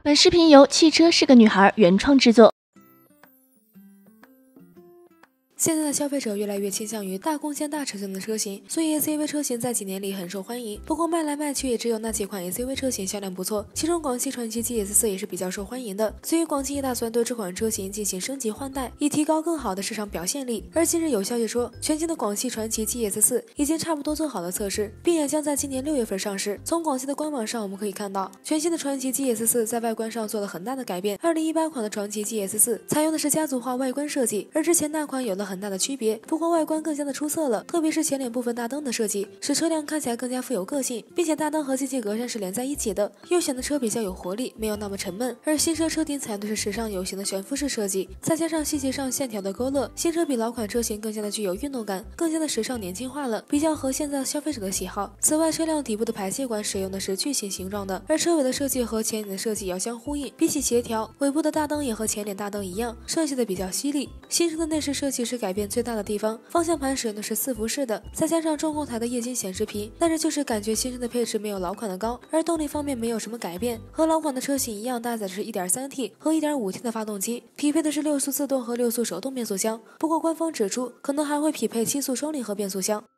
本视频由汽车是个女孩原创制作。 现在的消费者越来越倾向于大空间、大尺寸的车型，所以 SUV 车型在几年里很受欢迎。不过卖来卖去也只有那几款 SUV 车型销量不错，其中广汽传祺 GS4 也是比较受欢迎的。所以广汽也打算对这款车型进行升级换代，以提高更好的市场表现力。而近日有消息说，全新的广汽传祺 GS4 已经差不多做好了测试，并也将在今年6月份上市。从广汽的官网上我们可以看到，全新的传祺 GS4 在外观上做了很大的改变。2018款的传祺 GS4 采用的是家族化外观设计，而之前那款有了很大的区别。不过外观更加的出色了，特别是前脸部分大灯的设计，使车辆看起来更加富有个性，并且大灯和进气格栅是连在一起的，又显得车比较有活力，没有那么沉闷。而新车车顶采用的是时尚有型的悬浮式设计，再加上细节上线条的勾勒，新车比老款车型更加的具有运动感，更加的时尚年轻化了，比较合现在消费者的喜好。此外，车辆底部的排气管使用的是矩形形状的，而车尾的设计和前脸的设计遥相呼应，比起协调，尾部的大灯也和前脸大灯一样，设计的比较犀利。新车的内饰设计是改变最大的地方，方向盘使用的是4辐式的，再加上中控台的液晶显示屏，但是就是感觉新车的配置没有老款的高，而动力方面没有什么改变，和老款的车型一样，搭载的是 1.3T 和 1.5T 的发动机，匹配的是6速自动和6速手动变速箱。不过官方指出，可能还会匹配7速双离合变速箱。